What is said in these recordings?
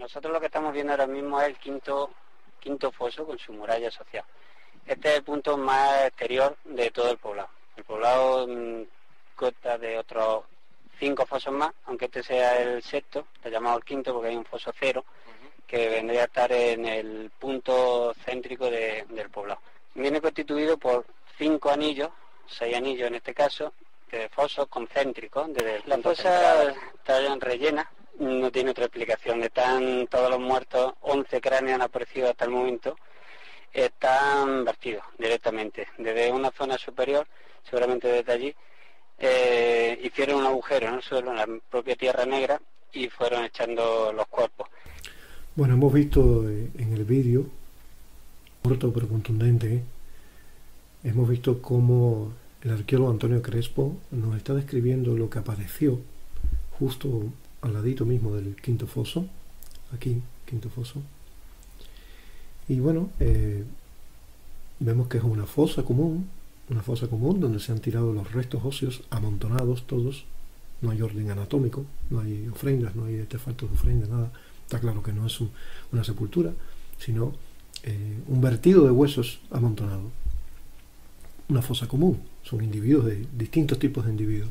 Nosotros lo que estamos viendo ahora mismo es el quinto foso con su muralla social. Este es el punto más exterior de todo el poblado. El poblado consta de otros 5 fosos más, aunque este sea el sexto, está llamado el quinto porque hay un foso cero, que vendría a estar en el punto céntrico del poblado. Viene constituido por 5 anillos, 6 anillos en este caso, de fosos concéntricos. La fosa está rellena, no tiene otra explicación. Están todos los muertos, 11 cráneos han aparecido hasta el momento, están vertidos directamente desde una zona superior, seguramente desde allí. Hicieron un agujero en el suelo, en la propia tierra negra, y fueron echando los cuerpos. Bueno, hemos visto en el vídeo, corto pero contundente, hemos visto cómo el arqueólogo Antonio Crespo nos está describiendo lo que apareció justo al ladito mismo del quinto foso, aquí, quinto foso. Y bueno, vemos que es una fosa común donde se han tirado los restos óseos amontonados todos. No hay orden anatómico, no hay ofrendas, no hay artefactos de ofrenda, nada. Está claro que no es una sepultura, sino un vertido de huesos amontonados. Una fosa común, son individuos de distintos tipos de individuos.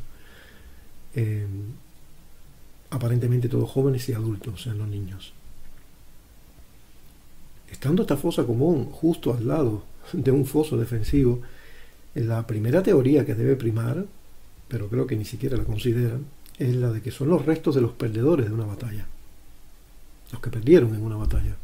Aparentemente todos jóvenes y adultos, o sea, no niños. Estando esta fosa común justo al lado de un foso defensivo, la primera teoría que debe primar, pero creo que ni siquiera la consideran, es la de que son los restos de los perdedores de una batalla. Los que perdieron en una batalla.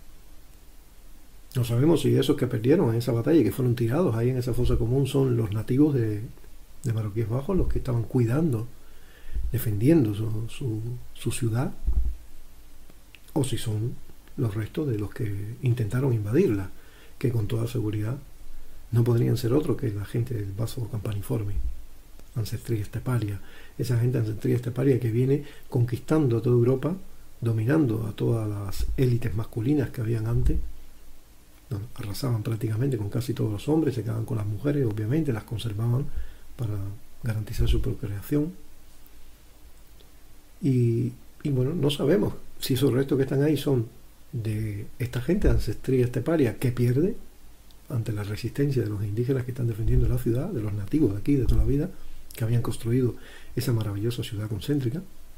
No sabemos si esos que perdieron en esa batalla y que fueron tirados ahí en esa fosa común son los nativos de Marroquíes Bajos, los que estaban cuidando, defendiendo su ciudad, o si son los restos de los que intentaron invadirla, que con toda seguridad no podrían ser otros que la gente del vaso campaniforme, Ancestría Esteparia, esa gente Ancestría Esteparia que viene conquistando a toda Europa, dominando a todas las élites masculinas que habían antes. Arrasaban prácticamente con casi todos los hombres, se quedaban con las mujeres, obviamente las conservaban para garantizar su procreación. Y bueno, no sabemos si esos restos que están ahí son de esta gente de Ancestría Esteparia que pierde ante la resistencia de los indígenas que están defendiendo la ciudad, de los nativos de aquí de toda la vida, que habían construido esa maravillosa ciudad concéntrica,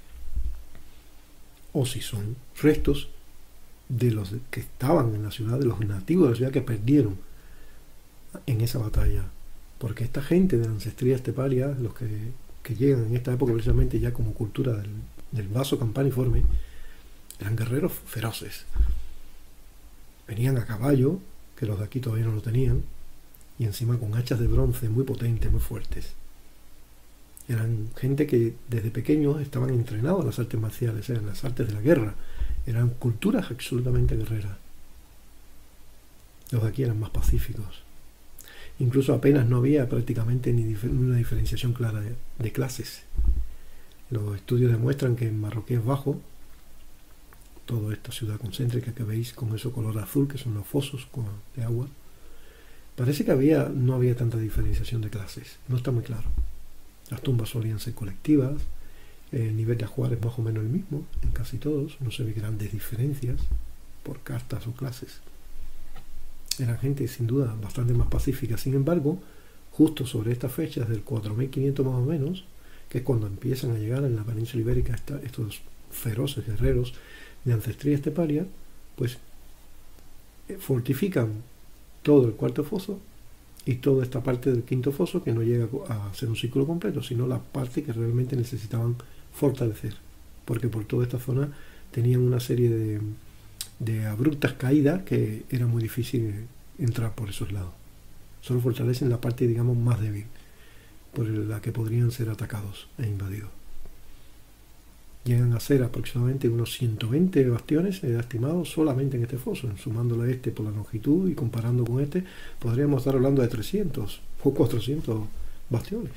o si son restos de los que estaban en la ciudad, de los nativos de la ciudad que perdieron en esa batalla. Porque esta gente de la Ancestría Esteparia, los que llegan en esta época precisamente ya como cultura del vaso campaniforme, eran guerreros feroces. Venían a caballo, que los de aquí todavía no lo tenían, y encima con hachas de bronce muy potentes, muy fuertes. Eran gente que desde pequeños estaban entrenados en las artes marciales, en las artes de la guerra. Eran culturas absolutamente guerreras. Los de aquí eran más pacíficos. Incluso apenas no había prácticamente ni una diferenciación clara de clases. Los estudios demuestran que en Marroquíes Bajo, toda esta ciudad concéntrica que veis con ese color azul, que son los fosos de agua, parece que no había tanta diferenciación de clases. No está muy claro. Las tumbas solían ser colectivas, el nivel de ajuar es más o menos el mismo en casi todos, no se ve grandes diferencias por castas o clases. Eran gente sin duda bastante más pacífica. Sin embargo, justo sobre estas fechas del 4500 más o menos, que es cuando empiezan a llegar en la península ibérica estos feroces guerreros de Ancestría Esteparia, pues fortifican todo el cuarto foso y toda esta parte del quinto foso, que no llega a ser un círculo completo, sino la parte que realmente necesitaban fortalecer, porque por toda esta zona tenían una serie de abruptas caídas que era muy difícil entrar por esos lados. Solo fortalecen la parte, digamos, más débil, por la que podrían ser atacados e invadidos. Llegan a ser aproximadamente unos 120 bastiones estimados solamente en este foso. Sumándolo a este por la longitud y comparando con este, podríamos estar hablando de 300 o 400 bastiones.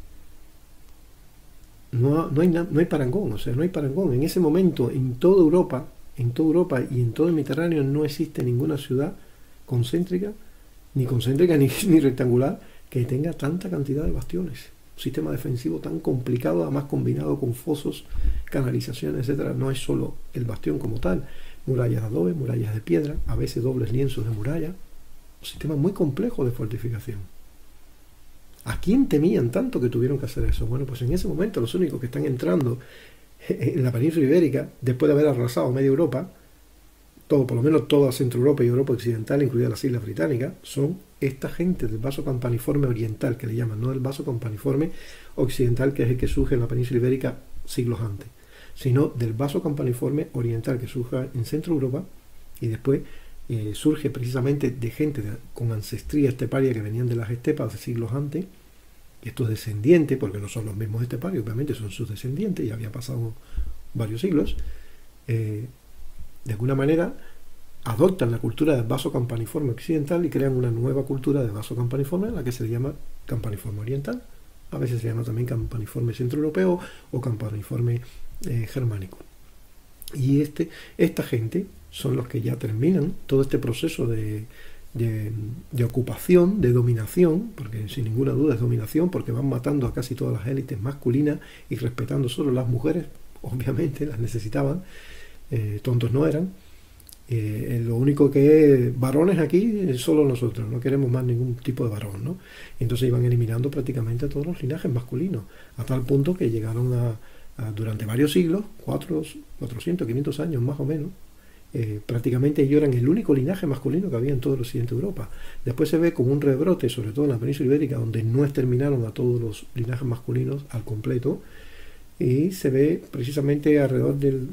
No hay parangón, o sea, no hay parangón. En ese momento, en toda Europa y en todo el Mediterráneo no existe ninguna ciudad concéntrica ni rectangular que tenga tanta cantidad de bastiones. Un sistema defensivo tan complicado, además combinado con fosos, canalizaciones, etcétera. No es solo el bastión como tal, murallas de adobe, murallas de piedra, a veces dobles lienzos de muralla, un sistema muy complejo de fortificación. ¿A quién temían tanto que tuvieron que hacer eso? Bueno, pues en ese momento los únicos que están entrando en la península ibérica, después de haber arrasado media Europa, por lo menos toda Centro Europa y Europa Occidental, incluidas las Islas Británicas, son esta gente del vaso campaniforme oriental, que le llaman, no el vaso campaniforme occidental, que es el que surge en la península ibérica siglos antes, sino del vaso campaniforme oriental, que surge en Centro Europa y después surge precisamente de gente con ancestría esteparia que venían de las estepas de siglos antes, y estos descendientes, porque no son los mismos esteparios, obviamente son sus descendientes, ya había pasado varios siglos, de alguna manera adoptan la cultura del vaso campaniforme occidental y crean una nueva cultura de vaso campaniforme, a la que se le llama campaniforme oriental. A veces se llama también campaniforme centroeuropeo o campaniforme germánico. Y esta gente son los que ya terminan todo este proceso de ocupación, de dominación, porque sin ninguna duda es dominación, porque van matando a casi todas las élites masculinas y respetando solo las mujeres, obviamente las necesitaban, tontos no eran. Lo único que es varones aquí es solo nosotros, no queremos más ningún tipo de varón, ¿no? Entonces iban eliminando prácticamente a todos los linajes masculinos, a tal punto que llegaron durante varios siglos, 400, 500 años más o menos, prácticamente ellos eran el único linaje masculino que había en todo el occidente de Europa. Después se ve como un rebrote, sobre todo en la península ibérica, donde no exterminaron a todos los linajes masculinos al completo, y se ve precisamente alrededor del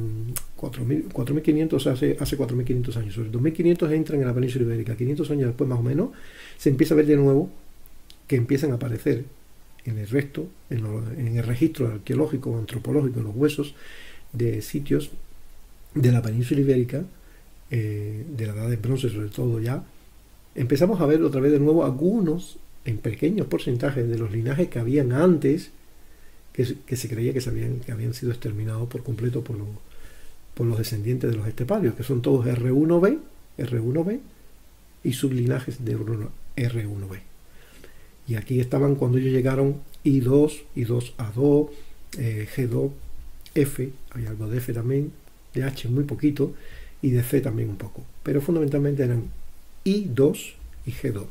4500, hace 4500 años, sobre 2500 entran en la península ibérica, 500 años después más o menos, se empieza a ver de nuevo que empiezan a aparecer en el resto, en el registro arqueológico o antropológico, en los huesos de sitios de la península ibérica, de la edad de bronce sobre todo ya, empezamos a ver otra vez de nuevo algunos, en pequeños porcentajes, de los linajes que habían antes, que se creía que habían sido exterminados por completo por los descendientes de los esteparios, que son todos R1b y sublinajes de R1b. Y aquí estaban cuando ellos llegaron I2, I2A2, G2, F, hay algo de F también, de H muy poquito, y de C también un poco. Pero fundamentalmente eran I2 y G2.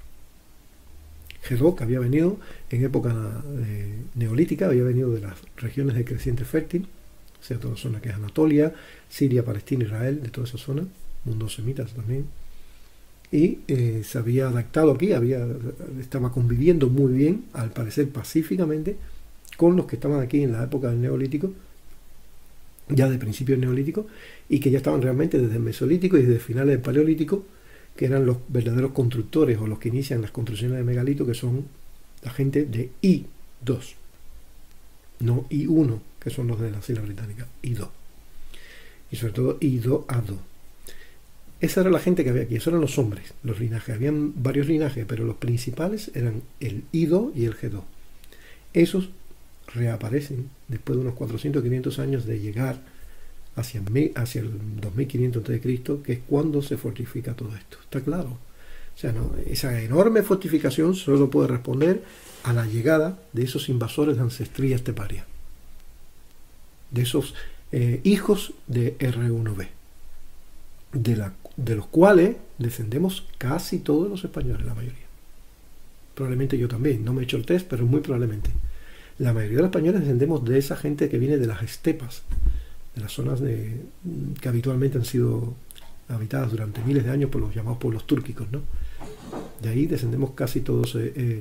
G2, que había venido en época neolítica, había venido de las regiones de creciente fértil, o sea, toda la zona que es Anatolia, Siria, Palestina, Israel, de toda esa zona, mundo semita también. Y se había adaptado aquí, estaba conviviendo muy bien, al parecer pacíficamente, con los que estaban aquí en la época del Neolítico, ya de principios del Neolítico, y que ya estaban realmente desde el Mesolítico y desde finales del Paleolítico, que eran los verdaderos constructores o los que inician las construcciones de megalito, que son la gente de I2, no I1, que son los de las Islas Británicas, I2, y sobre todo I2A2. Esa era la gente que había aquí, esos eran los hombres, los linajes. Habían varios linajes, pero los principales eran el I2 y el G2. Esos reaparecen después de unos 400 500 años de llegar hacia el 2500 a.C., que es cuando se fortifica todo esto. ¿Está claro? O sea, ¿no? Esa enorme fortificación solo puede responder a la llegada de esos invasores de ancestría esteparia, de esos hijos de R1b, de los cuales descendemos casi todos los españoles, la mayoría. Probablemente yo también, no me he hecho el test, pero muy probablemente. La mayoría de los españoles descendemos de esa gente que viene de las estepas, de las zonas que habitualmente han sido habitadas durante miles de años por los llamados pueblos túrquicos, ¿no? De ahí descendemos casi todos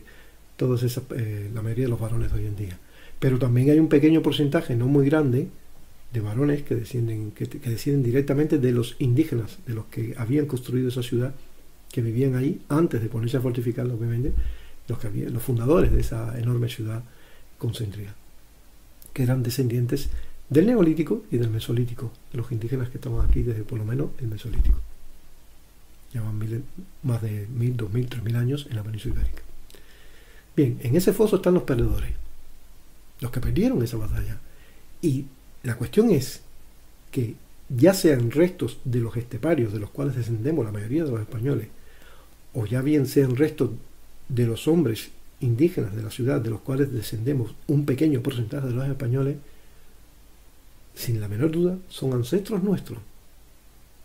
la mayoría de los varones de hoy en día. Pero también hay un pequeño porcentaje, no muy grande, de varones que descienden directamente de los indígenas, de los que habían construido esa ciudad, que vivían ahí antes de ponerse a fortificarla, obviamente, los fundadores de esa enorme ciudad concéntrica, que eran descendientes del Neolítico y del Mesolítico, de los indígenas que estaban aquí desde por lo menos el Mesolítico. Llevan más de 1000, 2000, 3000 años en la península ibérica. Bien, en ese foso están los perdedores, los que perdieron esa batalla. Y la cuestión es que ya sean restos de los esteparios de los cuales descendemos la mayoría de los españoles, o ya bien sean restos de los hombres indígenas de la ciudad de los cuales descendemos un pequeño porcentaje de los españoles, sin la menor duda son ancestros nuestros.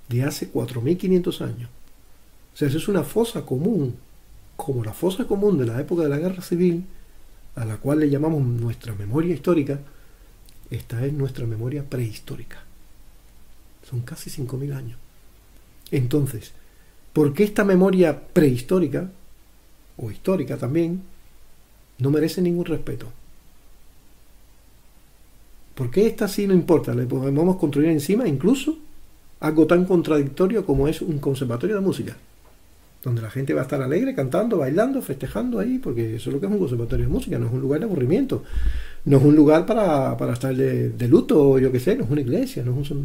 de hace 4.500 años. O sea, eso es una fosa común, como la fosa común de la época de la Guerra Civil, a la cual le llamamos nuestra memoria histórica. Esta es nuestra memoria prehistórica. Son casi 5.000 años. Entonces, ¿por qué esta memoria prehistórica, o histórica también, no merece ningún respeto? ¿Por qué esta sí no importa? Le podemos construir encima incluso algo tan contradictorio como es un conservatorio de música, donde la gente va a estar alegre, cantando, bailando, festejando ahí, porque eso es lo que es un conservatorio de música, no es un lugar de aburrimiento, no es un lugar para estar de luto, o yo qué sé, no es una iglesia, no, es un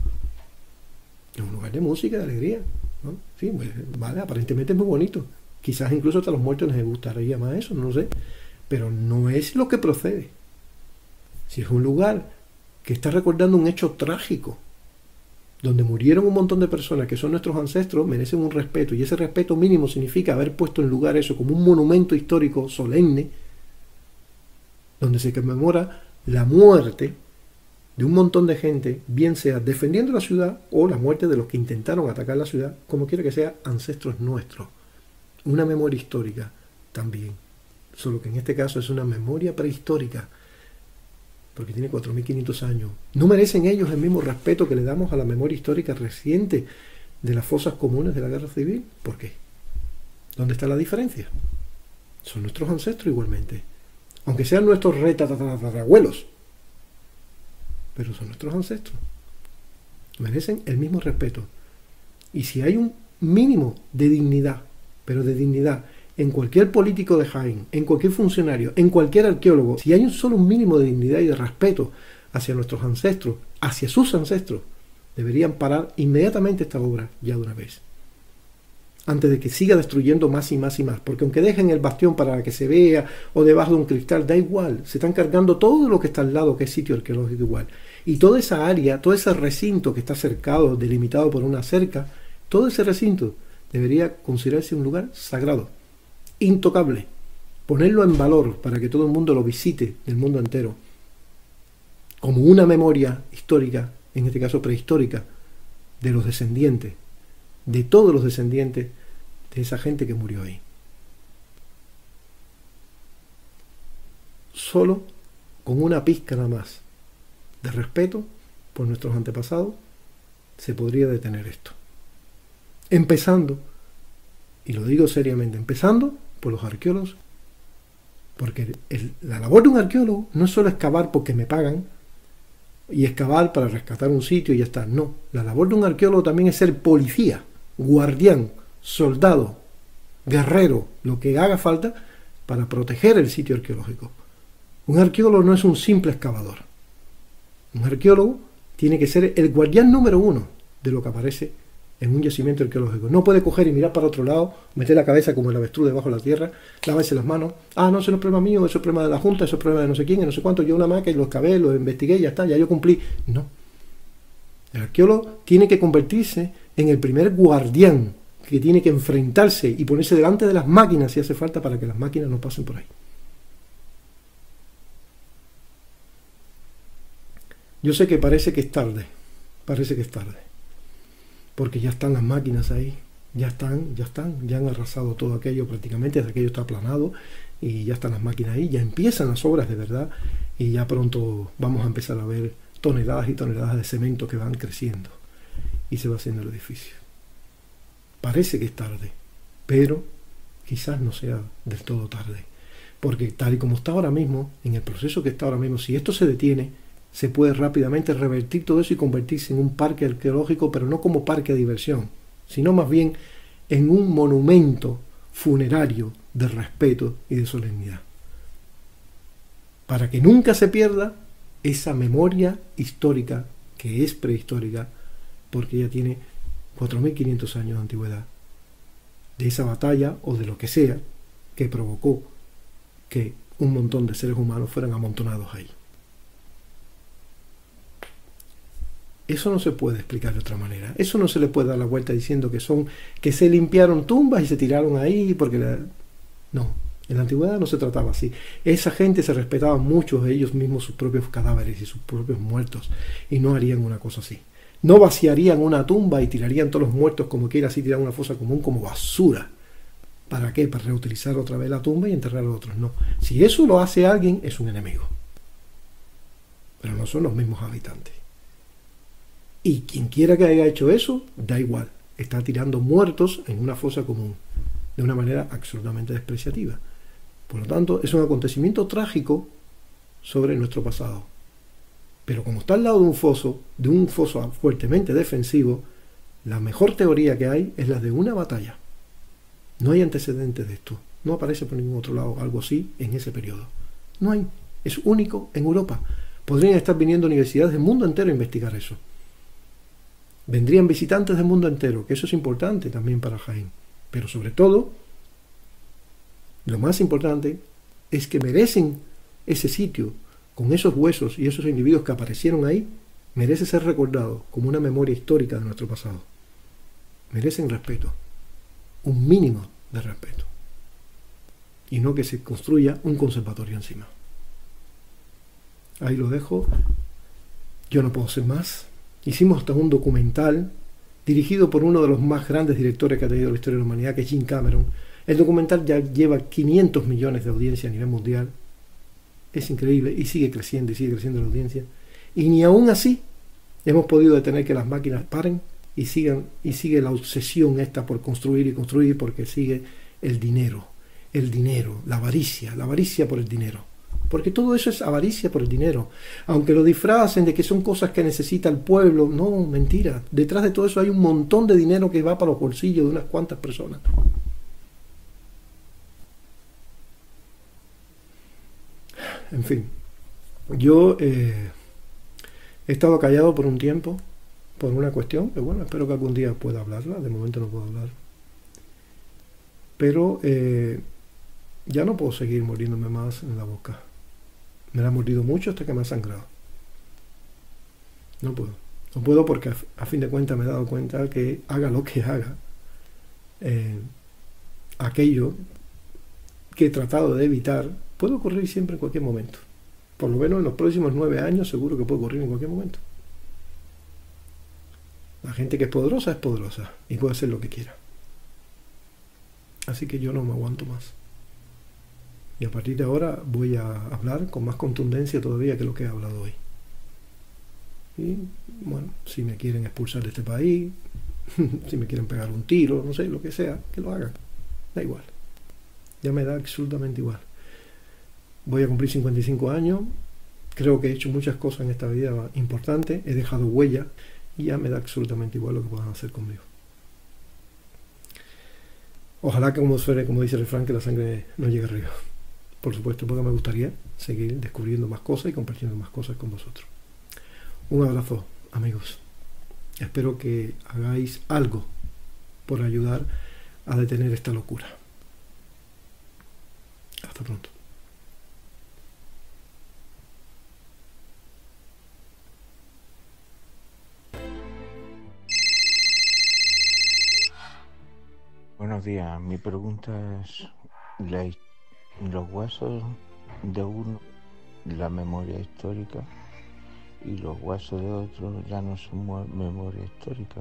lugar de música, de alegría, ¿no? Sí, pues, vale, aparentemente es muy bonito, quizás incluso hasta los muertos les gustaría más eso, no lo sé, pero no es lo que procede. Si es un lugar que está recordando un hecho trágico, donde murieron un montón de personas que son nuestros ancestros, merecen un respeto, y ese respeto mínimo significa haber puesto en lugar eso como un monumento histórico solemne, donde se conmemora la muerte de un montón de gente, bien sea defendiendo la ciudad o la muerte de los que intentaron atacar la ciudad, como quiera que sea, ancestros nuestros. Una memoria histórica también, solo que en este caso es una memoria prehistórica, porque tiene 4.500 años. ¿No merecen ellos el mismo respeto que le damos a la memoria histórica reciente de las fosas comunes de la Guerra Civil? ¿Por qué? ¿Dónde está la diferencia? Son nuestros ancestros igualmente, aunque sean nuestros retatarabuelos, pero son nuestros ancestros. Merecen el mismo respeto. Y si hay un mínimo de dignidad, pero de dignidad, en cualquier político de Jaén, en cualquier funcionario, en cualquier arqueólogo, si hay un mínimo de dignidad y de respeto hacia nuestros ancestros, hacia sus ancestros, deberían parar inmediatamente esta obra ya de una vez, antes de que siga destruyendo más y más y más, porque aunque dejen el bastión para que se vea o debajo de un cristal, da igual, se están cargando todo lo que está al lado, que es sitio arqueológico igual, y toda esa área, todo ese recinto que está cercado, delimitado por una cerca, todo ese recinto debería considerarse un lugar sagrado, intocable, ponerlo en valor para que todo el mundo lo visite del mundo entero, como una memoria histórica, en este caso prehistórica, de los descendientes, de todos los descendientes de esa gente que murió ahí. Solo con una pizca nada más de respeto por nuestros antepasados se podría detener esto. Empezando, y lo digo seriamente, empezando por los arqueólogos, porque la labor de un arqueólogo no es solo excavar porque me pagan y excavar para rescatar un sitio y ya está, no, la labor de un arqueólogo también es ser policía, guardián, soldado, guerrero, lo que haga falta para proteger el sitio arqueológico. Un arqueólogo no es un simple excavador, un arqueólogo tiene que ser el guardián número uno de lo que aparece en un yacimiento arqueológico. No puede coger y mirar para otro lado, meter la cabeza como el avestruz debajo de la tierra, lavarse las manos. Ah, no, eso no es problema mío, eso es problema de la Junta, eso es problema de no sé quién, de no sé cuánto. Yo una maca y lo excavé, lo investigué y ya está, ya yo cumplí. No. El arqueólogo tiene que convertirse en el primer guardián que tiene que enfrentarse y ponerse delante de las máquinas si hace falta para que las máquinas no pasen por ahí. Yo sé que parece que es tarde, porque ya están las máquinas ahí, ya han arrasado todo aquello prácticamente, aquello está aplanado y ya están las máquinas ahí, ya empiezan las obras de verdad y ya pronto vamos a empezar a ver toneladas y toneladas de cemento que van creciendo y se va haciendo el edificio. Parece que es tarde, pero quizás no sea del todo tarde, porque tal y como está ahora mismo, en el proceso que está ahora mismo, si esto se detiene, se puede rápidamente revertir todo eso y convertirse en un parque arqueológico, pero no como parque de diversión, sino más bien en un monumento funerario de respeto y de solemnidad. Para que nunca se pierda esa memoria histórica que es prehistórica, porque ya tiene 4.500 años de antigüedad, de esa batalla o de lo que sea que provocó que un montón de seres humanos fueran amontonados ahí. Eso no se puede explicar de otra manera. Eso no se le puede dar la vuelta diciendo que se limpiaron tumbas y se tiraron ahí porque no, en la antigüedad no se trataba así. Esa gente se respetaba mucho ellos mismos sus propios cadáveres y sus propios muertos y no harían una cosa así. No vaciarían una tumba y tirarían todos los muertos como quiera, así tiran una fosa común como basura. ¿Para qué? Para reutilizar otra vez la tumba y enterrar a los otros. No. Si eso lo hace alguien, es un enemigo. Pero no son los mismos habitantes. Y quien quiera que haya hecho eso, da igual. Está tirando muertos en una fosa común. De una manera absolutamente despreciativa. Por lo tanto, es un acontecimiento trágico sobre nuestro pasado. Pero como está al lado de un foso fuertemente defensivo, la mejor teoría que hay es la de una batalla. No hay antecedentes de esto. No aparece por ningún otro lado algo así en ese periodo. No hay. Es único en Europa. Podrían estar viniendo universidades del mundo entero a investigar eso. Vendrían visitantes del mundo entero, que eso es importante también para Jaén. Pero sobre todo, lo más importante es que merecen ese sitio, con esos huesos y esos individuos que aparecieron ahí, merece ser recordado como una memoria histórica de nuestro pasado. Merecen respeto, un mínimo de respeto, y no que se construya un conservatorio encima. Ahí lo dejo. Yo no puedo ser más. Hicimos hasta un documental dirigido por uno de los más grandes directores que ha tenido la historia de la humanidad, que es Jim Cameron. El documental ya lleva 500 millones de audiencia a nivel mundial. Es increíble y sigue creciendo la audiencia. Y ni aún así hemos podido detener que las máquinas paren y sigue la obsesión esta por construir y construir, porque sigue el dinero, la avaricia por el dinero. Porque todo eso es avaricia por el dinero. Aunque lo disfracen de que son cosas que necesita el pueblo, no, mentira. Detrás de todo eso hay un montón de dinero que va para los bolsillos de unas cuantas personas. En fin, yo he estado callado por un tiempo, por una cuestión, que bueno, espero que algún día pueda hablarla, de momento no puedo hablar. Pero ya no puedo seguir muriéndome más en la boca. Me la he mordido mucho hasta que me ha sangrado. No puedo. No puedo porque a fin de cuentas me he dado cuenta que haga lo que haga, aquello que he tratado de evitar puede ocurrir siempre en cualquier momento. Por lo menos en los próximos 9 años seguro que puede ocurrir en cualquier momento. La gente que es poderosa y puede hacer lo que quiera. Así que yo no me aguanto más. Y a partir de ahora voy a hablar con más contundencia todavía que lo que he hablado hoy. Y bueno, si me quieren expulsar de este país, si me quieren pegar un tiro, no sé, lo que sea, que lo hagan. Da igual. Ya me da absolutamente igual. Voy a cumplir 55 años. Creo que he hecho muchas cosas en esta vida importantes. He dejado huella y ya me da absolutamente igual lo que puedan hacer conmigo. Ojalá que, como dice el refrán, que la sangre no llegue al río. Por supuesto, porque me gustaría seguir descubriendo más cosas y compartiendo más cosas con vosotros. Un abrazo, amigos. Espero que hagáis algo por ayudar a detener esta locura. Hasta pronto. Buenos días, mi pregunta es, los huesos de uno, la memoria histórica, y los huesos de otro ya no son memoria histórica.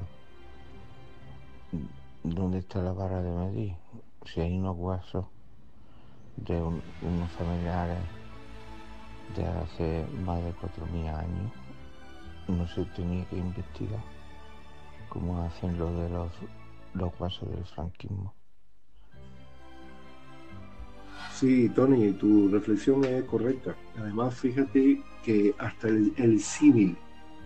¿Dónde está la vara de medir? Si hay unos huesos de unos familiares de hace más de 4.000 años, no se tenía que investigar como hacen lo de los huesos del franquismo. Sí, Tony, tu reflexión es correcta. Además, fíjate que hasta el símil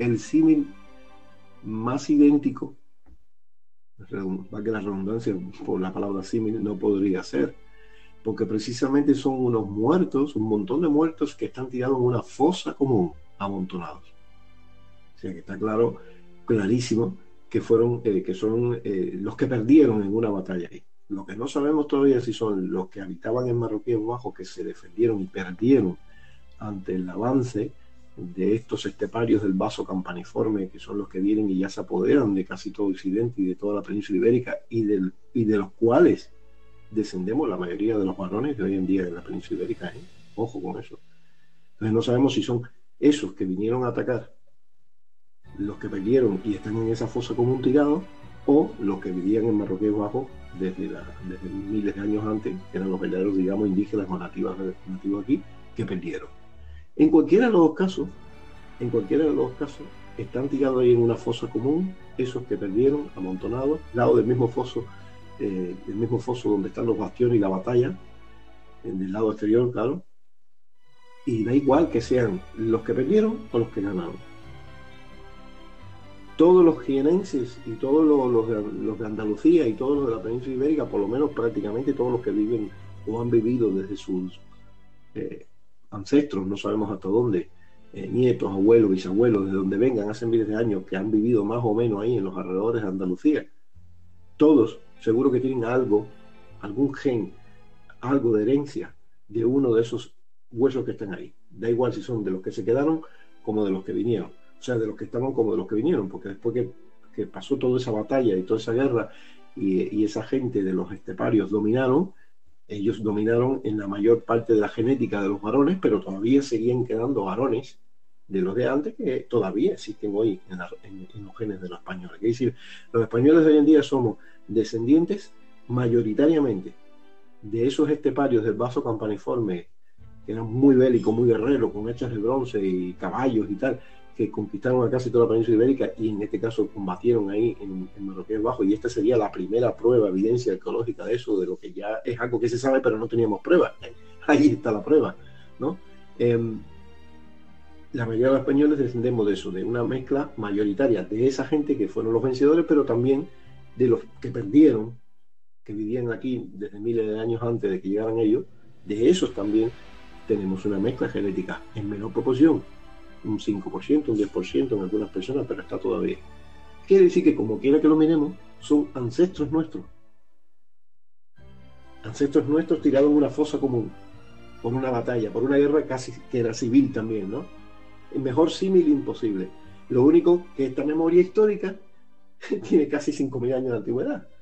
más idéntico, va que la redundancia por la palabra símil, no podría ser, porque precisamente son unos muertos, un montón de muertos que están tirados en una fosa común, amontonados. O sea que está clarísimo que fueron, que son los que perdieron en una batalla ahí. Lo que no sabemos todavía es si son los que habitaban en Marroquíes Bajos, que se defendieron y perdieron ante el avance de estos esteparios del vaso campaniforme, que son los que vienen y ya se apoderan de casi todo Occidente y de toda la península ibérica, y de los cuales descendemos la mayoría de los varones de hoy en día en la península ibérica, ¿eh? Ojo con eso. Entonces no sabemos si son esos que vinieron a atacar los que perdieron y están en esa fosa común tirados, o los que vivían en Marroquíes Bajo desde miles de años antes, que eran los verdaderos, digamos, indígenas o nativos aquí, que perdieron. En cualquiera de los dos casos, están tirados ahí en una fosa común, esos que perdieron, amontonados, al lado del mismo foso donde están los bastiones y la batalla, en el lado exterior, claro, y da igual que sean los que perdieron o los que ganaron. Todos los jienenses y todos los de Andalucía y todos los de la península ibérica, por lo menos prácticamente todos los que viven o han vivido desde sus ancestros, no sabemos hasta dónde, nietos, abuelos, bisabuelos, de donde vengan hace miles de años, que han vivido más o menos ahí en los alrededores de Andalucía, todos seguro que tienen algo, algún gen, algo de herencia de uno de esos huesos que están ahí. Da igual si son de los que se quedaron como de los que vinieron. O sea, de los que estaban como de los que vinieron, porque después que pasó toda esa batalla y toda esa guerra y esa gente de los esteparios dominaron, ellos dominaron en la mayor parte de la genética de los varones, pero todavía seguían quedando varones de los de antes que todavía existen hoy en los genes de los españoles. Es decir, los españoles de hoy en día somos descendientes mayoritariamente de esos esteparios del vaso campaniforme, que eran muy bélicos, muy guerreros, con hachas de bronce y caballos y tal, que conquistaron a casi toda la península ibérica y en este caso combatieron ahí en Marroquíes Bajo, y esta sería la primera prueba, evidencia arqueológica de eso, de lo que ya es algo que se sabe pero no teníamos pruebas. Ahí está la prueba, ¿no? La mayoría de los españoles descendemos de eso, de una mezcla mayoritaria de esa gente que fueron los vencedores, pero también de los que perdieron, que vivían aquí desde miles de años antes de que llegaran ellos. De esos también tenemos una mezcla genética en menor proporción, un 5%, un 10% en algunas personas, pero está todavía. Quiere decir que como quiera que lo miremos, son ancestros nuestros tirados en una fosa común, por una batalla, por una guerra casi que era civil también, ¿no? El mejor símil imposible. Lo único que esta memoria histórica tiene casi 5.000 años de antigüedad.